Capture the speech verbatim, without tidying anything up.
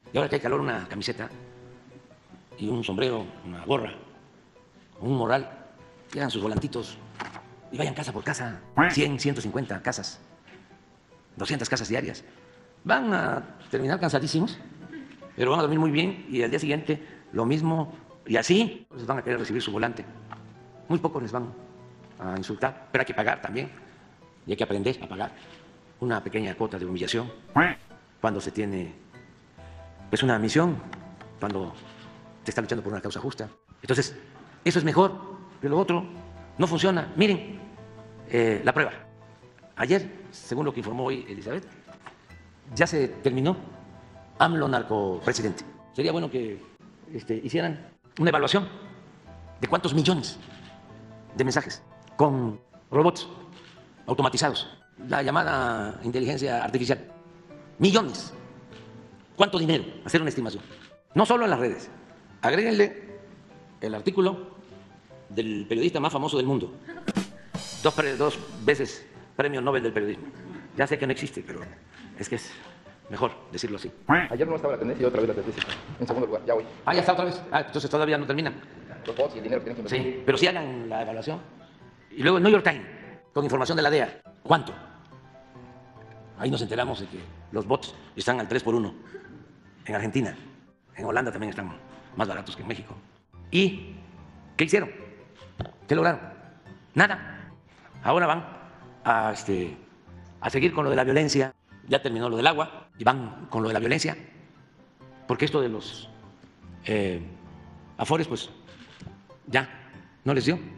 Y ahora que hay calor, una camiseta y un sombrero, una gorra, un morral, que hagan sus volantitos y vayan casa por casa, cien, ciento cincuenta casas, doscientas casas diarias. Van a terminar cansadísimos, pero van a dormir muy bien y al día siguiente lo mismo y así pues van a querer recibir su volante. Muy pocos les van a insultar, pero hay que pagar también y hay que aprender a pagar una pequeña cuota de humillación cuando se tiene pues una misión, cuando se está luchando por una causa justa. Entonces, eso es mejor que lo otro. No funciona. Miren, eh, la prueba. Ayer, según lo que informó hoy Elizabeth, ya se terminó AMLO narcopresidente. Sería bueno que este, hicieran una evaluación de cuántos millones de mensajes con robots automatizados, la llamada inteligencia artificial. Millones. ¿Cuánto dinero? Hacer una estimación. No solo en las redes. Agréguenle el artículo del periodista más famoso del mundo. Dos, dos veces premio Nobel del periodismo. Ya sé que no existe, pero es que es mejor decirlo así. Ayer no estaba la tendencia y otra vez la tendencia. En segundo lugar, ya voy. Ah, ya está otra vez. Ah, entonces todavía no terminan. Los bots y el dinero que tienen que invertir. Sí, pero sí hagan la evaluación. Y luego el New York Times, con información de la D E A. ¿Cuánto? Ahí nos enteramos de que los bots están al tres por uno en Argentina. En Holanda también están más baratos que en México. ¿Y qué hicieron? ¿Qué lograron? Nada. Ahora van a, este, a seguir con lo de la violencia. Ya terminó lo del agua y van con lo de la violencia. Porque esto de los eh, afores, pues ya no les dio.